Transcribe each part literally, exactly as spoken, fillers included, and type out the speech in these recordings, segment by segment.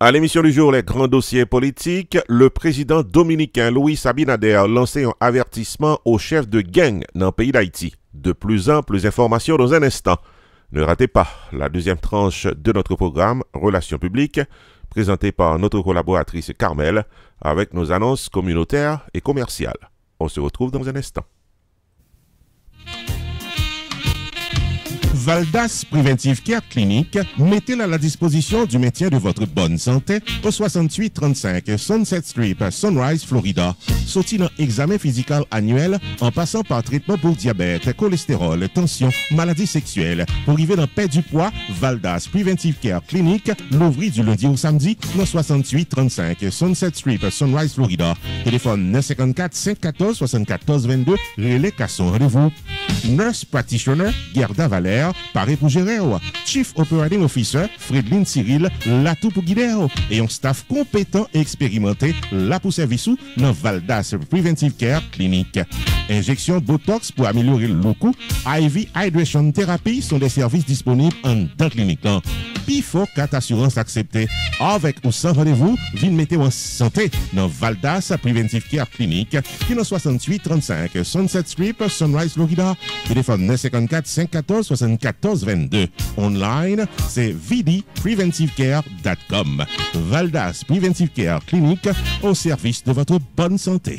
À l'émission du jour, les grands dossiers politiques, le président dominicain Luis Abinader lancé un avertissement aux chefs de gang dans le pays d'Haïti. De plus amples informations dans un instant. Ne ratez pas la deuxième tranche de notre programme Relations publiques, présenté par notre collaboratrice Carmel, avec nos annonces communautaires et commerciales. On se retrouve dans un instant. Valdas Preventive Care Clinic, mettez-la à la disposition du maintien de votre bonne santé au soixante-huit trente-cinq Sunset Street, Sunrise, Florida. Sorti dans examen physique annuel en passant par traitement pour diabète, cholestérol, tension, maladies sexuelles. Pour arriver dans paix du poids, Valdas Preventive Care Clinic, l'ouvrit du lundi au samedi dans soixante-huit trente-cinq Sunset Street, Sunrise, Florida. Téléphone neuf cinq quatre, cinq un quatre, sept quatre deux deux, relais Casson, rendez-vous. Nurse Practitioner, Gerda Valère, paré pour gérer. Chief Operating Officer, Fredline Cyril, là tout pour guider. Et un staff compétent et expérimenté, là pour service ou dans Valdas Preventive Care Clinic. Injection Botox pour améliorer le look. I V Hydration Therapy sont des services disponibles en dans clinique. Puis faut quatre assurances acceptées. Avec ou sans rendez-vous, viens mettre en santé dans Valdas Preventive Care Clinic, qui est dans soixante-huit trente-cinq Sunset Street, Sunrise, Florida. Téléphone neuf cinq quatre, cinq un quatre, sept quatre deux deux. Online, c'est v d preventive care dot com. Valdas Preventive Care Clinic, au service de votre bonne santé.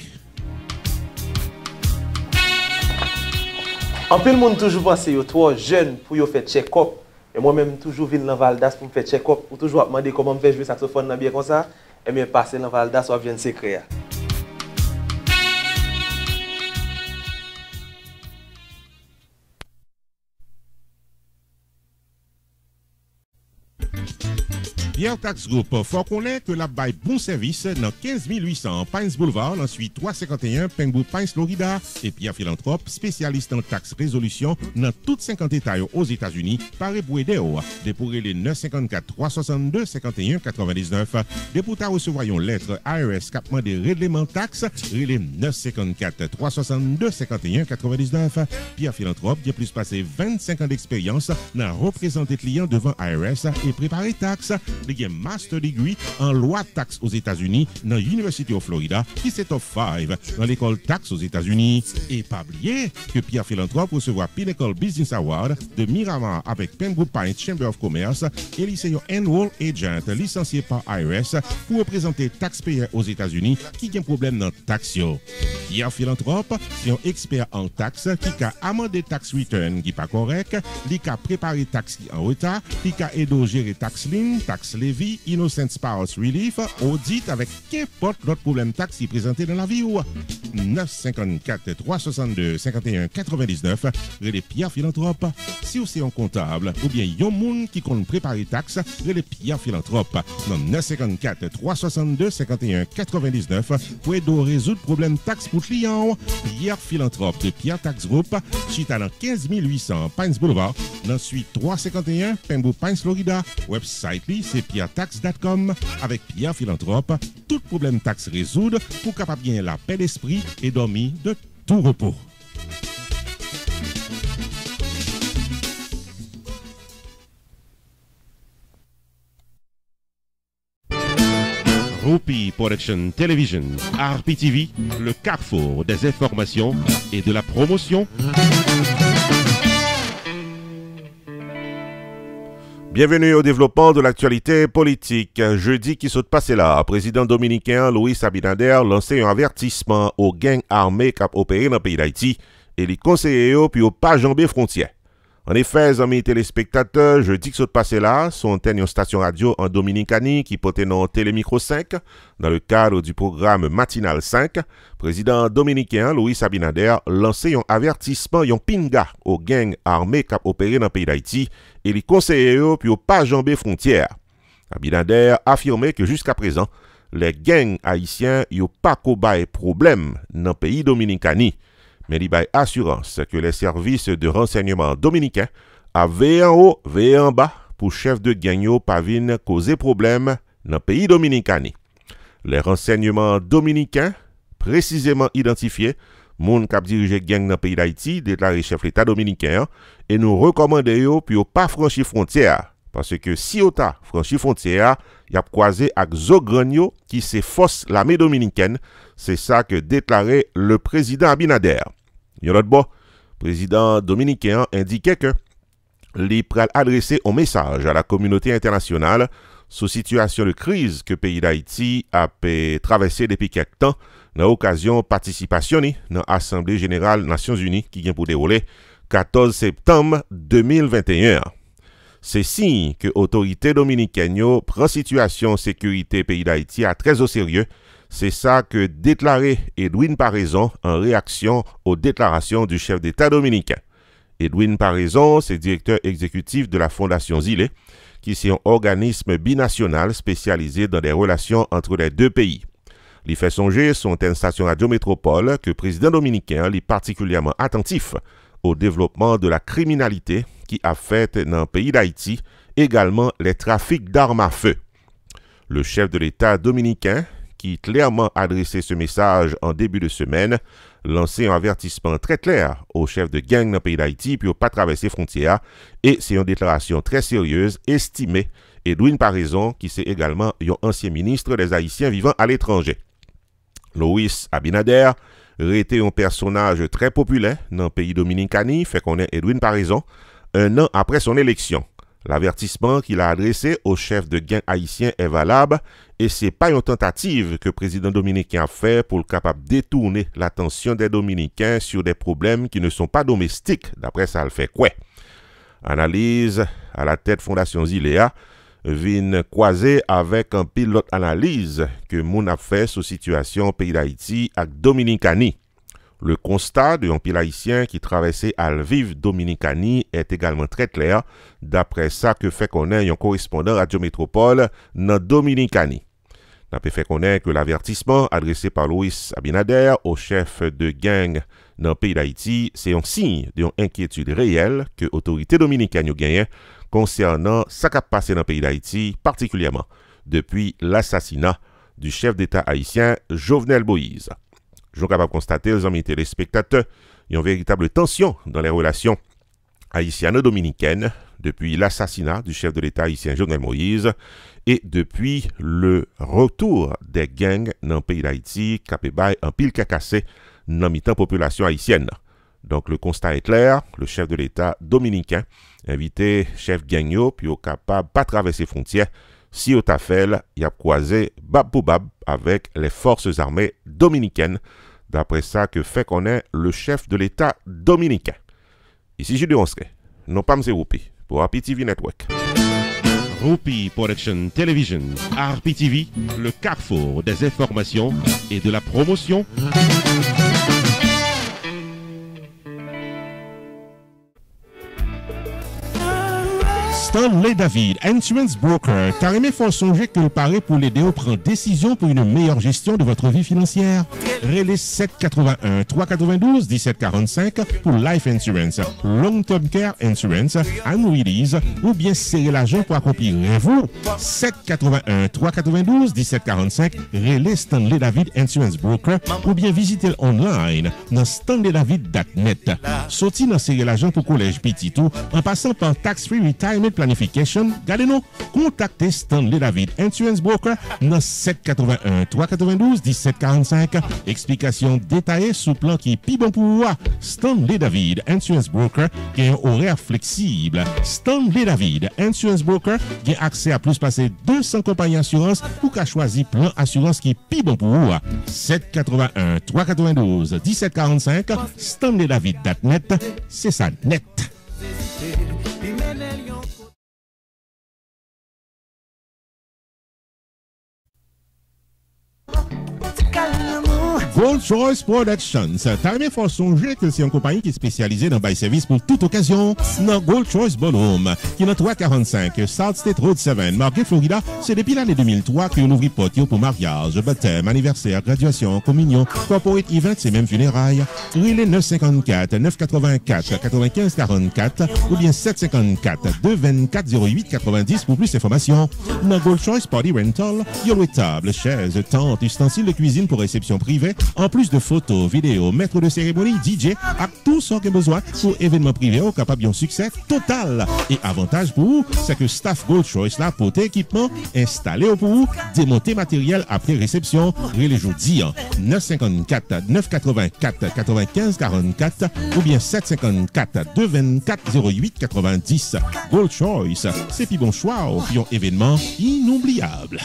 En plus, le monde toujours pense que vous trop jeune pour faire check-up. Et moi-même, toujours venir dans Valdas pour me faire check-up. Ou toujours demander comment me faire jouer saxophone dans bien comme ça. Et bien, passer dans Valdas, ou vient secret. Pierre Tax Group, faut connaître que la baille bon service dans quinze mille huit cents Pines Boulevard, ensuite trois cent cinquante et un Pembroke Pines, Florida. Et Pierre Philanthrope, spécialiste en taxe résolution dans toutes cinquante États aux États-Unis, paré pour aider. Dépourez les neuf cinq quatre, trois six deux, cinquante et un quatre-vingt-dix-neuf. Dépourez recevoir une lettre I R S capement des règlements taxes, relais neuf cinq quatre, trois six deux, cinquante et un quatre-vingt-dix-neuf. Pierre Philanthrope, qui a plus passé vingt-cinq ans d'expérience dans représenter clients devant I R S et préparer taxes. Il y a un master degree en loi taxe aux États-Unis dans l'Université of Florida, qui c'est top cinq dans l'école taxe aux États-Unis. Et pas oublier que Pierre Philanthrope recevra Pinnacle Business Award de Miramar avec Pembroke Pines Chamber of Commerce et lycée Enroll Agent licencié par I R S pour représenter taxpayers aux États-Unis qui ont un problème dans taxe. Pierre Philanthrope, c'est un expert en taxes qui a amendé tax return qui pas correct, qui a préparé taxe en retard, qui a aidé à gérer tax lien, tax levy, innocent spouse relief, audit avec qu'importe l'autre problème taxe qui est présenté dans la vie. neuf cinq quatre, trois six deux, cinquante et un quatre-vingt-dix-neuf, relais Pierre Philanthrope. Si vous êtes un comptable ou bien un monde qui compte préparer taxe, relais Pierre Philanthrope. Dans neuf cinq quatre, trois six deux, cinquante et un quatre-vingt-dix-neuf pour aider à résoudre problème taxe pour clients. Pierre Philanthrope de Pierre Tax Group, chita dans quinze mille huit cents Pines Boulevard, dans suite trois cent cinquante et un Pembroke Pines, Florida. Website c'est pierre tax dot com. Avec Pierre Philanthrope, tout problème taxe résoudre pour capable bien la paix d'esprit et dormir de tout repos. Rupi Production Television, R P T V, le carrefour des informations et de la promotion. Bienvenue au développement de l'actualité politique. Jeudi qui saute passé là, président dominicain Luis Abinader lancé un avertissement aux gangs armés qui opéré dans le pays d'Haïti et les conseillers puis aux pas jambes frontières. En effet, amis téléspectateurs, jeudi qui saute passé là, sont une station radio en Dominicanie qui portait non Télémicro cinq dans le cadre du programme Matinal cinq. Président dominicain Luis Abinader lancé un avertissement, un pinga aux gangs armés qui opéré dans le pays d'Haïti et les conseillers puis aux pas jambes frontières. Abinader affirmé que jusqu'à présent, les gangs haïtiens n'ont pas de problème dans le pays dominicani. Mais il y a assurance que les services de renseignement dominicains avaient en haut, veillé en bas pour chef de gang pas venir causer problème dans le pays dominicani. Les renseignements dominicains précisément identifiés, moun k'ap dirige gang dans le pays d'Haïti, déclaré chef l'État dominicain, et nous recommandons pour pas franchir frontière. Parce que si on a franchi frontière, y a croisé avec Zogranio qui c'est force l'armée dominicaine. C'est ça que déclarait le président Abinader. Yon autre bon, président dominicain indiquait que les pral adresser un message à la communauté internationale sur situation de crise que le pays d'Haïti a traversé depuis quelques temps dans l'occasion participation dans l'Assemblée générale des Nations unies qui vient pour dérouler quatorze septembre deux mille vingt et un. C'est signe que l'autorité dominicaine prend situation sécurité pays d'Haïti à très au sérieux. C'est ça que déclarait Edwin Paraison en réaction aux déclarations du chef d'État dominicain. Edwin Paraison, c'est directeur exécutif de la Fondation Zile, qui est un organisme binational spécialisé dans les relations entre les deux pays. Il fait songer son une station Radio Métropole que le président dominicain est particulièrement attentif au développement de la criminalité qui affecte dans le pays d'Haïti, également les trafics d'armes à feu. Le chef de l'État dominicain, qui clairement adressé ce message en début de semaine, lancé un avertissement très clair au chef de gang dans le pays d'Haïti pour ne pas traverser frontières, et c'est une déclaration très sérieuse, estimée, Edwin Paraison, qui c'est également un ancien ministre des Haïtiens vivant à l'étranger. Louis Abinader était un personnage très populaire dans le pays dominicain, fait qu'on est Edwin Paraison, un an après son élection. L'avertissement qu'il a adressé au chef de gang haïtien est valable et ce n'est pas une tentative que le président dominicain a fait pour le capable de détourner l'attention des Dominicains sur des problèmes qui ne sont pas domestiques, d'après ça le fait quoi. Analyse à la tête Fondation Zilea vient croiser avec un pilote analyse que moun a fait sur situation pays d'Haïti avec Dominicani. Le constat d'un pile haïtien qui traversait à Lviv Dominicani est également très clair, d'après ça que fait connaître un correspondant Radio Métropole dans Dominicani. N'a fait connaître que l'avertissement adressé par Louis Abinader au chef de gang dans le pays d'Haïti, c'est un signe d'une inquiétude réelle que l'autorité dominicaine a gagnée concernant ce qui a passé dans le pays d'Haïti, particulièrement depuis l'assassinat du chef d'État haïtien Jovenel Moïse. Je suis capable de constater, les amis téléspectateurs, il y a une véritable tension dans les relations haïtiano-dominicaines depuis l'assassinat du chef de l'État haïtien Jovenel Moïse et depuis le retour des gangs dans le pays d'Haïti, capébay en pile cacassé dans la population haïtienne. Donc le constat est clair, le chef de l'État dominicain invité chef gang puis au capable pas traverser frontières. Si au Tafel, il a croisé bab pour bab avec les forces armées dominicaines. D'après ça que fait connaître le chef de l'État dominicain. Ici Jules Onsque, non pas M. Roupi, pour R P T V Network. Roupi Production Television, R P T V, le carrefour des informations et de la promotion. Stanley David, Insurance Broker, carrément faut songer que le paraît pour l'aider à prendre décision pour une meilleure gestion de votre vie financière. Relais sept quatre-vingt-un trois cent quatre-vingt-douze dix-sept quarante-cinq pour Life Insurance, Long Term Care Insurance, Annuities ou bien serrer l'argent pour accomplir vous. sept quatre-vingt-un trois cent quatre-vingt-douze dix-sept quarante-cinq, Relais Stanley David Insurance Broker ou bien visiter online dans stanley david point net. Sorti dans serrer l'argent pour collège petit tout en passant par Tax Free Retirement Planification, gardez-nous, contactez Stanley David Insurance Broker dans sept quatre-vingt-un trois cent quatre-vingt-douze dix-sept quarante-cinq. Explication détaillée sous plan qui est plus bon pour vous. Stanley David Insurance Broker qui a un horaire flexible. Stanley David Insurance Broker qui a accès à plus passer deux cents compagnies d'assurance pour qu'à choisir plan assurance qui est plus bon pour vous. sept quatre-vingt-un trois cent quatre-vingt-douze dix-sept quarante-cinq. Stanley David point net, c'est ça net. Gold Choice Productions. T'as aimé faut songer que c'est une compagnie qui est spécialisée dans bail service pour toute occasion. Dans Gold Choice Ballroom, qui est dans trois cent quarante-cinq South State Road sept, Margate, Florida, c'est depuis l'année deux mille trois qu'on ouvre porte pour mariage, baptême, anniversaire, graduation, communion, corporate event et même funérailles. Relais neuf cinquante-quatre neuf quatre-vingt-quatre quatre-vingt-quinze quarante-quatre ou bien sept cinquante-quatre deux vingt-quatre zéro huit quatre-vingt-dix pour plus d'informations. Dans Gold Choice Party Rental, il y a table, chaises, tentes, ustensiles de cuisine pour réception privée, En plus de photos, vidéos, maître de cérémonie, D J, à tout ce qu'on a besoin pour événements privés au capable d'un succès total. Et avantage pour vous, c'est que Staff Gold Choice là pour équipement installé pour vous, démonter matériel après réception, les jeudi neuf cinq quatre, neuf quatre-vingt-quatre, quatre-vingt-quinze quarante-quatre ou bien sept cinq quatre, deux vingt-quatre, zéro huit quatre-vingt-dix. Gold Choice, c'est puis bon choix au puis un événement inoubliable.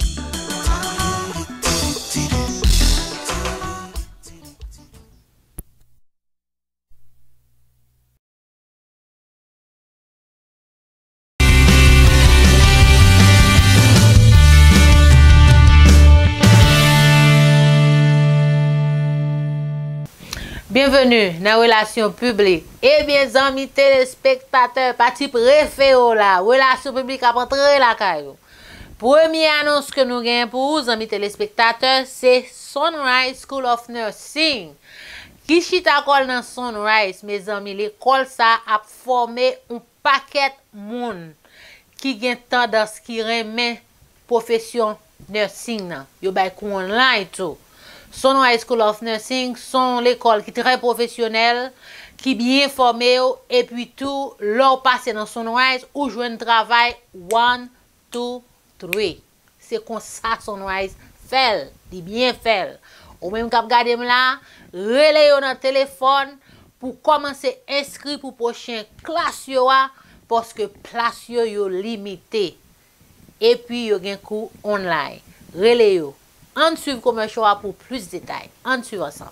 Bienvenue dans Relations publiques. Eh bien, amis téléspectateurs, parti préféré là, Relations publiques à rentrer la caillou. Première annonce que nous gagnons pour vous, amis téléspectateurs, c'est Sunrise School of Nursing. Qui chita kol dans Sunrise, mes amis, l'école ça a formé un paquet de monde qui gagne tendance qui remet profession nursing nan. Yo bay kou online tout. Sunrise School of Nursing sont l'école qui est très professionnelle, qui est bien formée, et puis tout, l'on passe dans Sunrise ou jouer un travail one, two, three. C'est comme ça Sunrise fait, dit bien fait. Ou même quand vous regardez là, relayez dans téléphone pour commencer à inscrire pour prochain classe parce que place yo yo limité. Et puis yo gen cours online. Relayez. On suit comme choix pour plus de détails. On suit ensemble.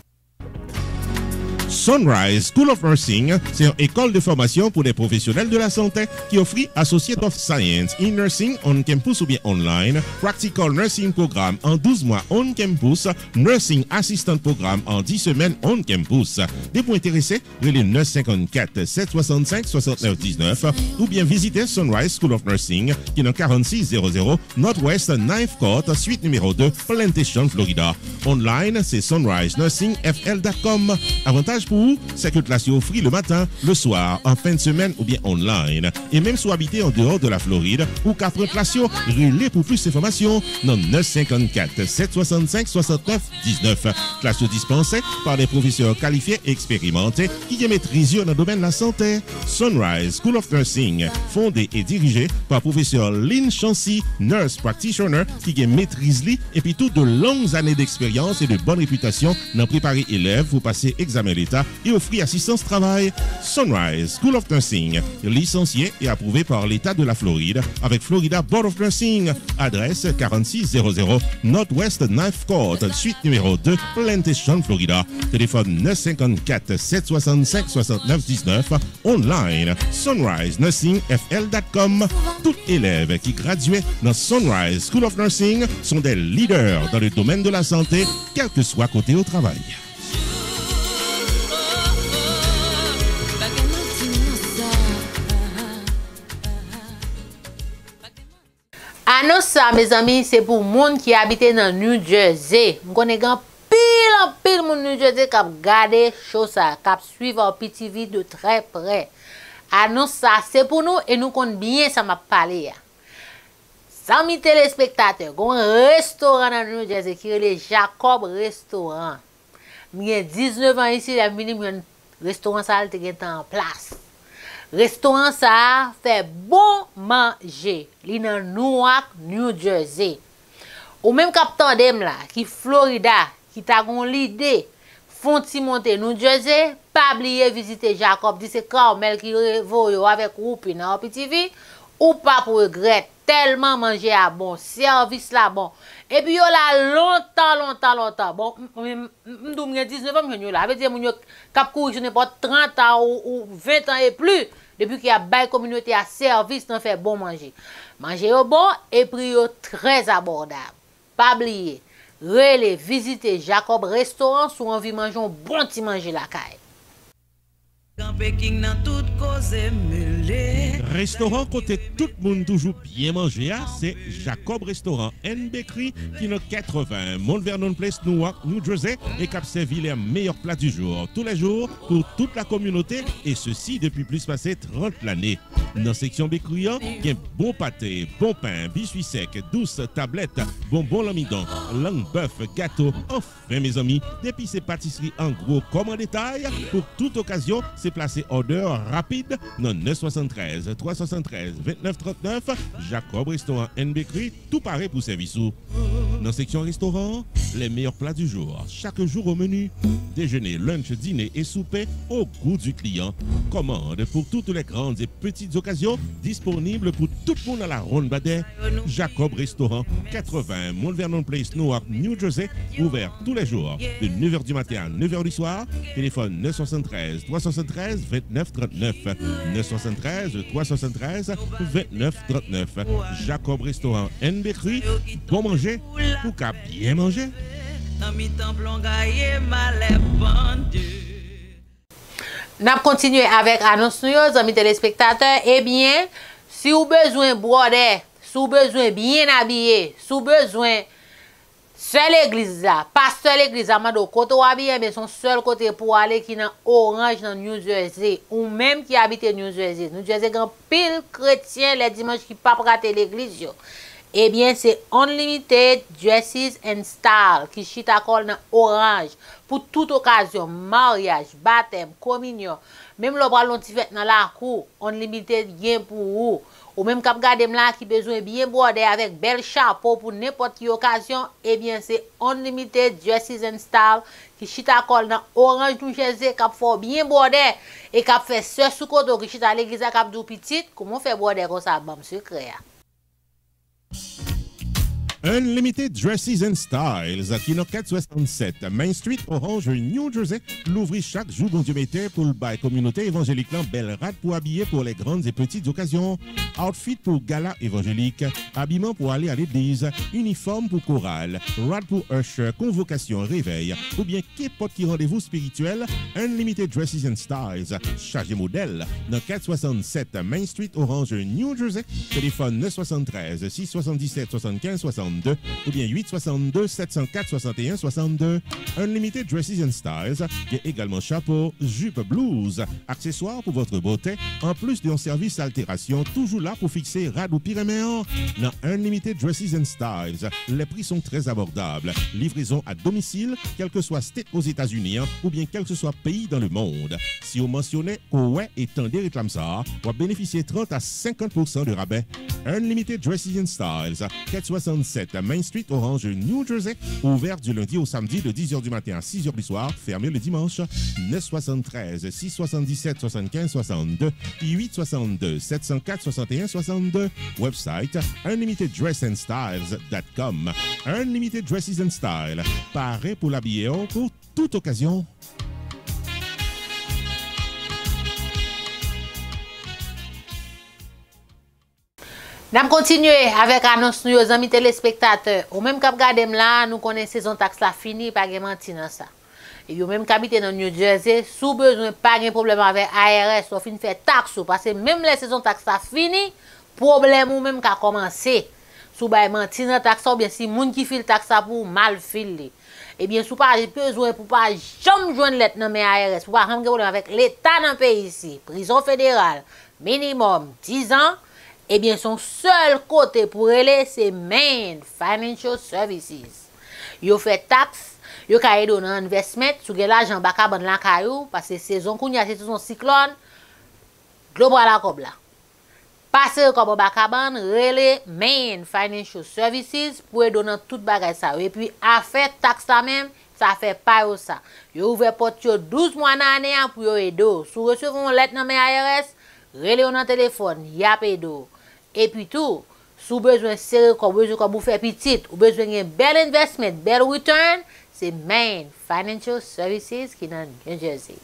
Sunrise School of Nursing, c'est une école de formation pour les professionnels de la santé qui offre Associate of Science in Nursing on campus ou bien online, Practical Nursing Programme en douze mois on campus, Nursing Assistant Programme en dix semaines on campus. Des points intéressés, relais neuf cinq quatre, sept six cinq, six neuf un neuf ou bien visitez Sunrise School of Nursing qui est dans quarante-six zéro zéro Northwest ninth Court, suite numéro deux, Plantation, Florida. Online, c'est sunrise nursing f l point com. Avantage pour vous, c'est que classe offre le matin, le soir, en fin de semaine ou bien online. Et même si vous habitez en dehors de la Floride ou qu'après classe, relais pour plus d'informations dans neuf cinq quatre, sept six cinq, six neuf un neuf. Classe dispensée par des professeurs qualifiés et expérimentés qui maîtrisent dans le domaine de la santé. Sunrise School of Nursing, fondé et dirigé par professeur Lynn Chancy, nurse practitioner qui maîtrise li et puis toutes de longues années d'expérience et de bonne réputation dans préparer élèves pour passer examen d'État et offrir assistance travail. Sunrise School of Nursing, licencié et approuvé par l'État de la Floride avec Florida Board of Nursing. Adresse quarante-six zéro zéro Northwest ninth Court, suite numéro deux, Plantation, Florida. Téléphone neuf cinq quatre, sept six cinq, six neuf un neuf. Online, sunrise nursing f l point com. Tout élève qui graduait dans Sunrise School of Nursing sont des leaders dans le domaine de la santé, quel que soit côté au travail. Annonce ça, mes amis, c'est pour monde qui habite dans New Jersey. Je connais pile en pile mon New Jersey qui a regardé chose ça, qui a suivi en P T V de très près. Annonce ça, c'est pour nous et nous connaissons bien ça m'a parlé. Amis téléspectateurs, il y a un restaurant dans New Jersey qui est le Jacob Restaurant. J'ai dix-neuf ans ici, j'ai venu un restaurant ça qui est en place. Restaurant ça fait bon manger. Li dans Newark, New Jersey. Ou même capitaine dem là, qui Florida, qui t'a gon l'idée, font ti monter New Jersey, pas oublier visiter Jacob, dit c'est Carmel qui revoyo avec Whoopi dans P T V, ou pas pour regret, tellement manger à bon, service là bon. Et puis yo là longtemps, longtemps, longtemps. Bon, m'dou m'gen dix-neuf ans m'gen yo là, veut dire moun yo k'ap courir n'importe trente ans ou, ou vingt ans et plus. Depuis qu'il y a bail communauté à service, on fait bon manger. Manger au bon et prix très abordable. Pas oublier, relais, visiter Jacob Restaurant si on veut manger un bon petit manger la caille. Restaurant côté tout le monde toujours bien manger, c'est Jacob Restaurant and Bakery qui est quatre-vingts Mount Vernon Place, Newark, New Jersey et qui a servi les meilleurs plats du jour tous les jours pour toute la communauté et ceci depuis plus passé trente l'année. Dans la section bécruant, il y a bon pâté, bon pain, biscuits secs, douce tablette, bonbons l'amidon, langue bœuf, gâteau. Enfin, mes amis, depuis ces pâtisseries en gros comme en détail, pour toute occasion, c'est placé order rapide dans neuf soixante-treize, trois cent soixante-treize, vingt-neuf trente-neuf, Jacob Restaurant and Bakery, tout pareil pour service. Dans la section restaurant, les meilleurs plats du jour, chaque jour au menu. Déjeuner, lunch, dîner et souper au goût du client. Commande pour toutes les grandes et petites occasions, disponibles pour tout le monde à la Ronde Badet. Jacob Restaurant, quatre-vingts Mount Vernon Place, Newark, New Jersey, ouvert tous les jours de neuf heures du matin à neuf heures du soir. Téléphone neuf soixante-treize, trois cent soixante-treize, vingt-neuf trente-neuf. neuf soixante-treize, trois cent soixante-treize, vingt-neuf trente-neuf. Jacob Restaurant and Bakery, bon manger ou qu'à bien manger. N'a continuer avec annonce nous amis téléspectateurs. Eh bien, si vous besoin border, si vous besoin bien habillé, si vous besoin seul l'église là, pasteur l'église là, mando côté habillé, mais son seul côté pour aller qui dans Orange dans New Jersey ou même qui habite New Jersey. New Jersey grand pile chrétien les dimanches qui pas rater l'église yo. Eh bien, c'est Unlimited Dresses and Style qui chita call dans Orange pour toute occasion, mariage, baptême, communion, même le bras l'on fait dans la cour, Unlimited bien pour vous. Ou même cap garder là qui besoin bien border avec bel chapeau pour n'importe quelle occasion, eh bien c'est Unlimited Dresses and Style qui chita call dans Orange New Jersey cap fort bien border et cap fait ce sous côté qui chita l'église cap dou petite, comment faire border comme ça bam secret. Unlimited Dresses and Styles, qui est quatre cent soixante-sept Main Street, Orange, New Jersey, l'ouvrit chaque jour bon Dieu mettait pour le bail communauté évangélique belle rade pour habiller pour les grandes et petites occasions, outfit pour gala évangélique, habillement pour aller à l'église, uniforme pour chorale, rad pour usher, convocation, réveil, ou bien qu'importe qui rendez-vous spirituel, Unlimited Dresses and Styles, chargé modèle, dans quatre cent soixante-sept Main Street, Orange, New Jersey, téléphone neuf soixante-treize, six cent soixante-dix-sept, soixante-quinze, soixante-deux, ou bien huit soixante-deux, sept cent quatre, soixante et un, soixante-deux. Unlimited Dresses and Styles, il y a également chapeau, jupe blues, accessoires pour votre beauté, en plus d'un service altération, toujours là pour fixer rad ou pyréméen. Dans Unlimited Dresses and Styles, les prix sont très abordables. Livraison à domicile, quel que soit state aux États-Unis ou bien quel que soit pays dans le monde. Si vous mentionnez ouais et tendez réclame ça, vous bénéficiez trente à cinquante pour cent de rabais. Unlimited Dresses and Styles, quatre cent soixante-sept Main Street, Orange, New Jersey, ouvert du lundi au samedi de dix heures du matin à six heures du soir, fermé le dimanche. neuf soixante-treize, six cent soixante-dix-sept, soixante-quinze, soixante-deux, huit soixante-deux, sept cent quatre, soixante et un, soixante-deux. Website unlimited dress and styles dot com. Unlimited Dresses and Style, paré pour l'habiller pour toute occasion. Nous continuons avec annonce nous aux amis téléspectateurs. Ou même cap gardem là, nous connaissons saison taxe la fini pas de mentir dans ça. Et yo même habiter dans New Jersey, sous besoin pas de problème avec A R S, ou fin faire taxe parce que même les saison taxe la fini, problème ou même qu'a commencé. Sous ba mentir dans taxe ou bien si moun qui file taxe pour mal filé. Et bien sous pas besoin pour pas jamais joindre lettre dans mes A R S, pour pas avoir problème avec l'état dans le pays ici. Prison fédérale minimum dix ans. Eh bien, son seul côté pour aller, c'est Main Financial Services. Yo fait taxe, yo ka aide dans investment, sou gen l'argent baka ban la kayou, parce que saison kounya c'est son cyclone, global la kob la. Passe comme baka ban, relé Main Financial Services pour donner tout bagay ça. Et puis, a fait taxe la même, ça fait pas yo ça. Yo ouvert porte yo douze mois dans année pour yo aider. Sou recevons lettre dans mes A R S, relé on téléphone, y a pédo. Et puis tout, si vous avez besoin de serrer comme besoin comme vous faire petit, ou besoin d'un bel investment, bel return, c'est Main Financial Services qui est dans New Jersey.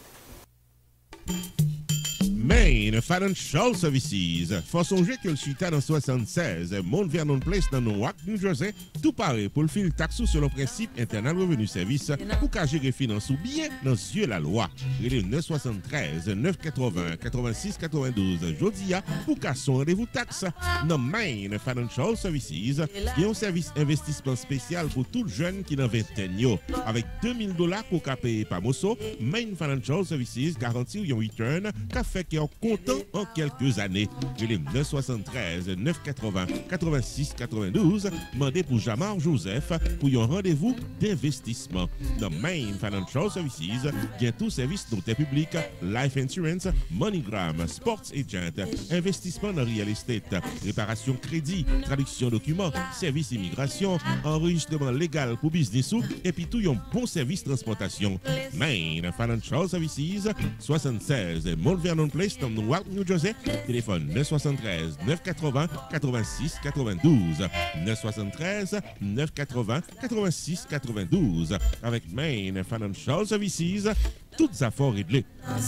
Main Financial Services. Faut songer que le suite dans soixante-seize, Mount Vernon Place dans Newark, New Jersey, Tout pareil pour le fil taxe sur le principe Internal Revenue Service pour qu'à gérer finances ou bien dans yeux la loi. Relais neuf cent soixante-treize neuf cent quatre-vingts quatre-vingt-six quatre-vingt-douze Jodia pour qu'à son rendez-vous taxe. Dans Main Financial Services, il y a un service investissement spécial pour tout jeune qui n'a vingtaine yo. Avec deux mille dollars pour qu'à payer par Mosso, Main Financial Services garantit un return qu'a fait qu'il est content en quelques années. Relais neuf cent soixante-treize neuf cent quatre-vingts quatre-vingt-six quatre-vingt-douze mandé pour Jamar Joseph pour un rendez-vous d'investissement. Dans Main Financial Services, il y a tout service notaire public, life insurance, MoneyGram, sports agent, investissement dans real estate, réparation crédit, traduction documents, service immigration, enregistrement légal pour business et puis tout un bon service transportation. Main Financial Services, soixante-seize Mount Vernon Place, dans Newark, New Jersey, téléphone neuf cent soixante-treize neuf cent quatre-vingts quatre-vingt-six quatre-vingt-douze, neuf cent soixante-treize neuf cent quatre-vingts quatre-vingt-six quatre-vingt-douze. Avec Main Financial Services, toutes affaires réglées.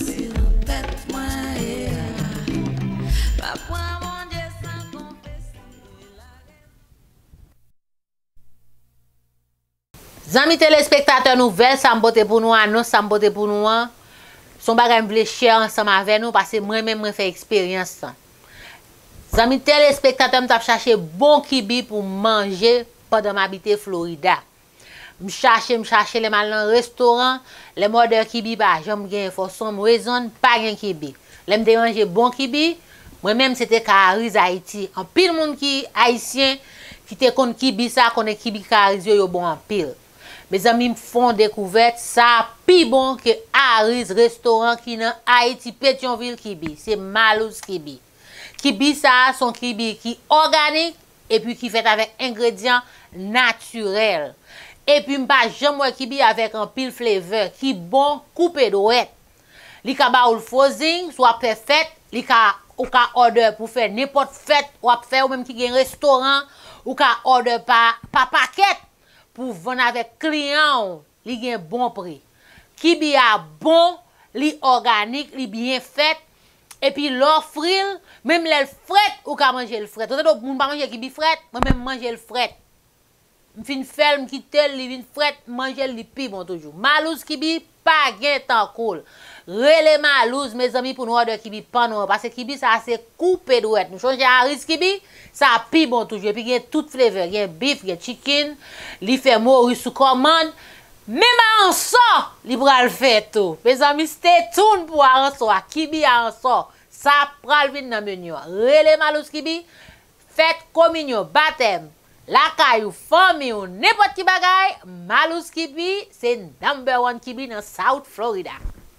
Zami téléspectateurs nouvelles, ça m'bote pour nous, annonce ça m'bote pour nous. Son bagay m'vle share ensemble avec nous parce que moi-même moi fait expérience. Zami téléspectateurs m't'a cherché bon kibi pour manger pendant m'habiter Florida. M'chercher m'chercher les mal dans restaurant, les modèles kibi pas j'aime gain for some reason pas gain kibi. L'aime de manger bon kibi, moi-même c'était Cariz Haïti. En pile monde qui haïtien qui te connaît kibi ça connaît kibi Cariz yo bon en pile. Mes amis me font découverte ça plus bon que Cariz restaurant qui dans Haïti Pétionville kibi, c'est Malouz kibi. Kibi ça son kibi qui organique et puis qui fait avec ingrédients naturels. Et puis m'pas jamais kibi avec un pile flavor qui bon coupé d'ouette. Li ka ba ou frozen soit parfait, li ka ou ka order pour faire n'importe fête ou faire ou même qui gen restaurant ou ka order par par paquet pour vendre avec client, li gen bon prix. Kibi a bon, li organique, li bien fait. Et puis l'offril, même le fret ou ka manger le fret. Tout moun pa manger kibi fret, moi même manger le fret. M'fin ferme qui tel li vin fret, manger li pi bon toujours. Malouz kibi pas gen tan cool. Rele Malouz mes amis pour nous order kibi panon parce que kibi ça c'est coupé d'ouette. Nous changer Cariz kibi, ça pi bon toujours. Et puis gen tout flavor, gen beef, gen chicken, li fait mori sous commande. Même en sort, li pral fait tout. Mes amis, stay tuned pour en sort. Kibi en sort. Ça pral vin dans menu. Rele Malouz kibi, fête communion, baptême, la caillou, famille ou n'importe qui bagay, Malouz kibi, c'est number one kibi dans South Florida.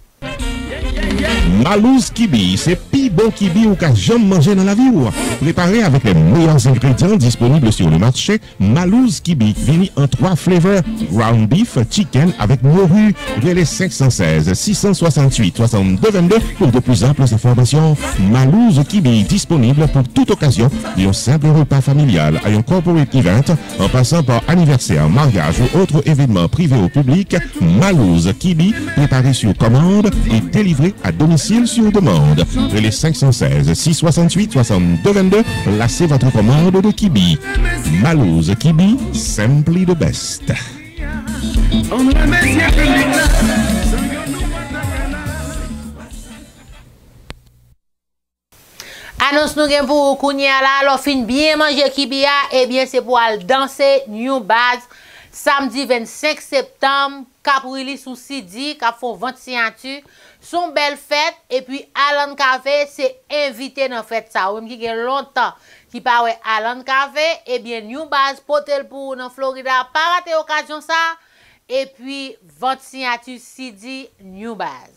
Malouz kibi, c'est pi bon kibi ou qu'a jamais mangé dans la vie ou. Préparé avec les meilleurs ingrédients disponibles sur le marché, Malouz kibi vient en trois flavors: ground beef, chicken avec morue. Relais cinq cent seize six cent soixante-huit soixante-deux vingt-deux pour de plus amples informations. Malouz kibi disponible pour toute occasion d'un simple repas familial à un corporate event en passant par anniversaire, mariage ou autre événement privé ou public. Malouz kibi préparé sur commande et délivré à domicile sur demande. Les cinq cent seize six cent soixante-huit soixante-deux vingt-deux, placez votre commande de kibi. Malouz kibi, simply the best. Annonce nous gen pour kounya la, alors fin bien manger kibi a, et bien c'est pour aller danser New Baz samedi vingt-cinq septembre, Caprili sous Sidi, qui font vingt signature. Son belle fête et puis Alan Café c'est invité dans fête ça. Ou même qui a longtemps qui parle Alan Café et bien New Baz potel pour dans Florida, pas rater occasion ça et puis vingt signature Sidi New Baz.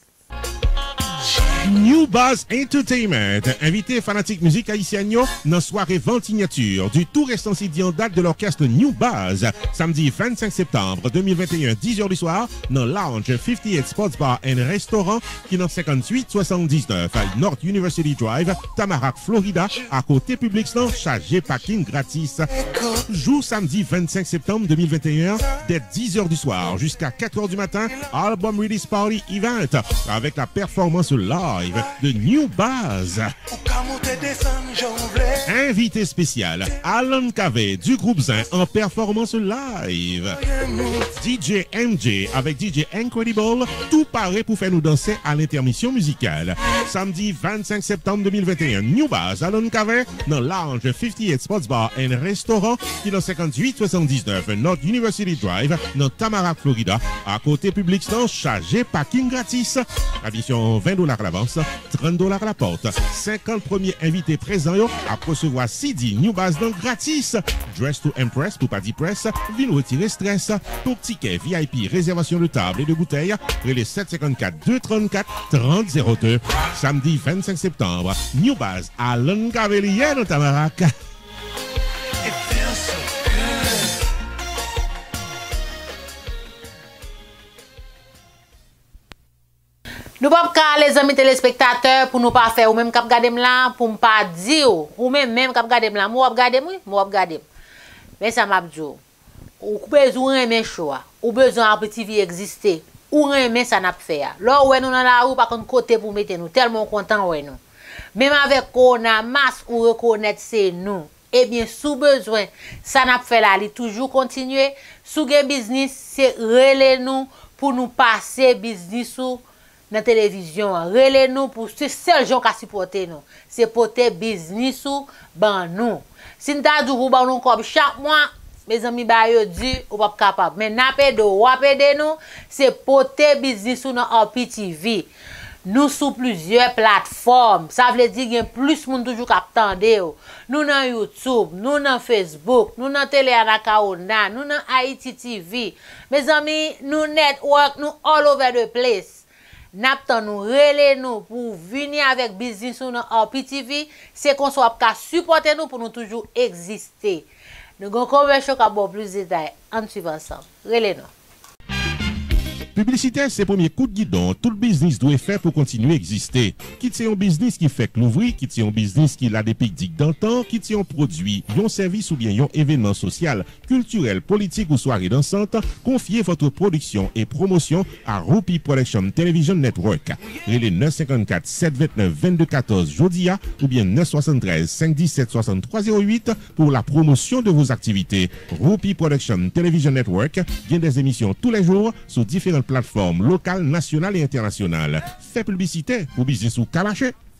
New Baz Entertainment, invité fanatique musique haïtienne dans soirée vente signature du tout restant C D en date de l'orchestre New Baz, samedi vingt-cinq septembre deux mille vingt et un, dix heures du soir, dans Lounge cinquante-huit Sports Bar and Restaurant, qui dans cinquante-huit soixante-dix-neuf North University Drive, Tamarack, Florida, à côté public sans chargé parking gratis. Jour samedi vingt-cinq septembre deux mille vingt et un, dès dix heures du soir jusqu'à quatre heures du matin, Album Release Party Event avec la performance live de New Baz. Invité spécial, Alan Cave du groupe Zin en performance live. D J M J avec D J Incredible, tout paraît pour faire nous danser à l'intermission musicale. Samedi vingt-cinq septembre deux mille vingt et un, New Baz, Alan Cave, dans Lounge cinquante-huit Sports Bar and Restaurant, qui est dans cinquante-huit soixante-dix-neuf North University Drive, dans Tamarack, Florida, à côté public stand, chargé parking gratis. Addition vingt dollars à l'avance, trente dollars à la porte. cinquante premiers invités présents yo, à recevoir C D New Baz dans gratis. Dress to Impress pour pas dire press, vin retirer stress. Pour ticket V I P, réservation de table et de bouteilles, les sept cent cinquante-quatre deux cent trente-quatre trente zéro deux. Samedi vingt-cinq septembre, New Baz à L'Encavelier dans Tamarack. Nous pas les amis téléspectateurs pour nous pas faire ou même cap garder là pour pas dire ou même même cap garder là moi regarder moi moi regarder mais ça m'a dit ou besoin aimer choix ou besoin petit vie exister ou aimer ça n'a fait là ouais nous dans la rue pas contre côté pour mettre nous tellement content ouais nous même avec qu'on a masse ou reconnaître c'est nous et bien sous besoin ça n'a fait là toujours continuer sous gain business c'est relais nous pour nous passer business ou dans la télévision, relais-nous pour ce seul gens qui supporter nous. C'est porter business ou ban nous. Si nous avons dit ban nous comme chaque mois, mes amis ba yo dit ou pas capable. Mais n'a pas de ou aider nous, c'est porter business ou dans R P T V. Nous sous plusieurs plateformes. Ça veut dire qu'il y a plus de monde toujours qui attendent. Nous dans YouTube, nous dans Facebook, nous dans Télé Anakaona, nous dans Haïti T V. Mes amis, nous network, nous all over the place. N'aptan nous relais nous pour venir avec business ou dans R P T V, c'est qu'on soit qu'à supporter nous pour nous toujours exister. Nous allons converser à bon plus de détails en suivant ensemble. Relais nous. Publicité, c'est le premier coup de guidon. Tout le business doit faire pour continuer à exister. Quitte c'est un business qui fait que l'ouvrir, quitte c'est un business qui a des pics d'antan, quitte c'est un produit, un service ou bien un événement social, culturel, politique ou soirée dansante, confiez votre production et promotion à Rupi Production Television Network. Relais neuf cinq quatre sept deux neuf deux deux un quatre Jodia ou bien neuf sept trois cinq un sept six trois zéro huit pour la promotion de vos activités. Rupi Production Television Network vient des émissions tous les jours sur différentes plateformes locales, nationales et internationales. Fait publicité pour business ou calaché.